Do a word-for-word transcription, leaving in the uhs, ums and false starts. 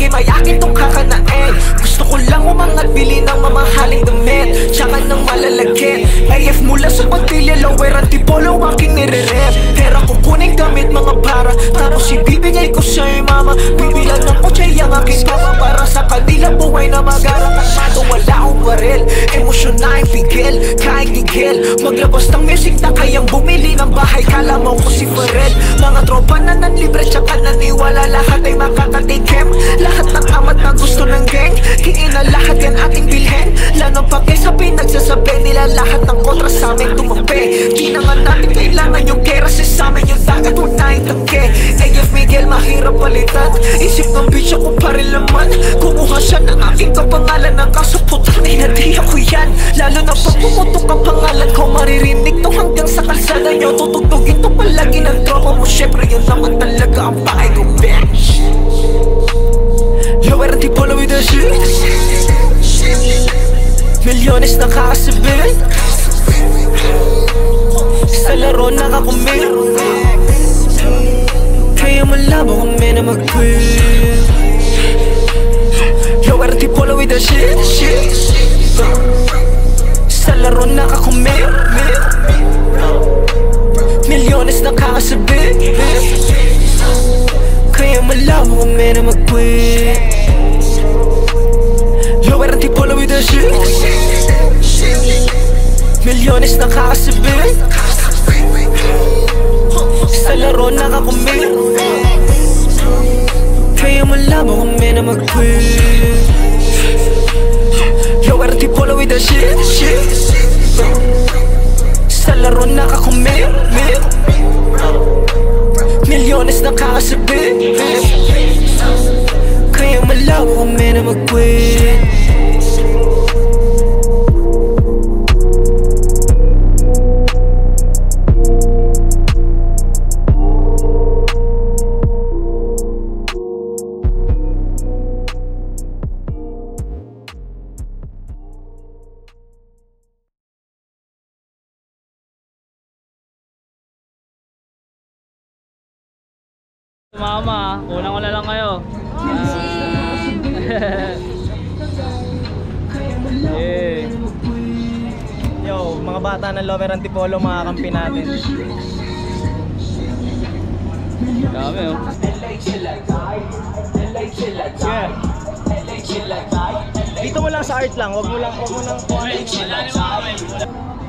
sige may akin tong kakanain. Gusto ko lang umangat, bili ng mamahaling damit, tsaka ng malalagkit. A F mula sa pagtilya, lower antipolo aking nire-rep. Pera kukuning gamit mga para, tapos ibibigay ko sa'yo mama. Bibilang ng kotse ang aking papa, para sa kanila buhay na mag-arang. Masyado wala akong baril, emosyon na yung pigil, kahit gigil. Maglabas ng music na kayang bumili ng bahay, kala mo ko si Pharrell. Mga tropa na nanlibre tsaka naniwala, lahat ay makakatikim. Lahat ng amat na gusto ng gang, kiin na lahat yan ating bilhin. Lalo pag isabi nagsasabi nila lahat ng kontra sa amin tumapi. Di na nga natin kailangan yung kera, sa amin yung dagat huwag na itangke. A F Miguel mahirap palitan, isip ng bitch ako pa rin laman. Kumuha siya ng aking kapangalan, ng kaso putang ina di ako yan. Lalo na pag pumutok ang pangalan ko, maririnig to hanggang sa kalsada nyo. Tutugtugin to palagi ng tropa mo, syempre yun naman talaga ang pahay ko, bitch. Lower antipolo with the shit, milyones na kakasabit, sa laro nakakumit, kaya malabo kami na mag-quit. Lower antipolo with the shit, sa laro nakakumit, milyones na kakasabit, kaya malabo kami na mag-quit. Lower antipolo with the shit, milyones na kakasabit, sa laro nakakumit, kaya malabo kami na mag-quit. Lower antipolo with the shit, sa laro nakakumit, milyones na kakasabit, kaya malabo kami na mag-quit. Mama, unang ko na lang kayo. Yeah. Yo, mga bata ng Lower Antipolo, mga kampi natin. Dami oh. Yeah. Dito mo lang sa art lang, wag mo lang, wag mo nang kuha.